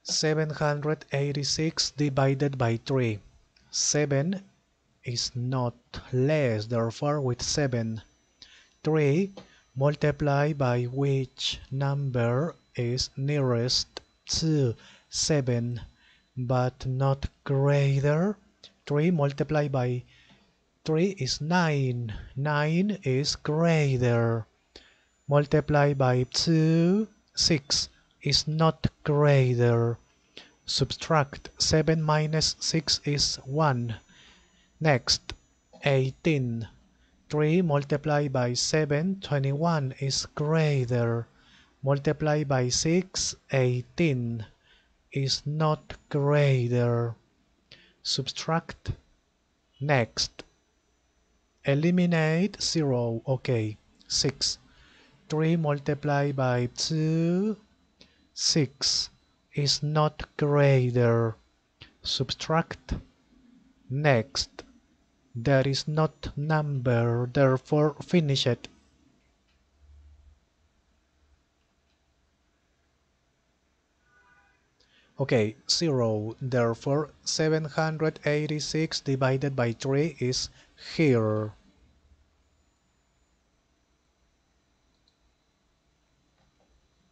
786 divided by 3. 7 is not less, therefore with 7. 3 multiplied by which number is nearest to 7 but not greater. 3 multiplied by 3 is 9. 9 is greater. Multiply by 2, 6 is not greater. Subtract 7 minus 6 is 1. Next, 18. 3 multiplied by 7, 21 is greater. Multiply by 6, 18 is not greater. Subtract. Next, eliminate 0. Okay, 6. 3 multiplied by 2, 6 is not greater. Subtract. Next, there is not number, therefore finish it. Okay, 0. Therefore 786 divided by 3 is here.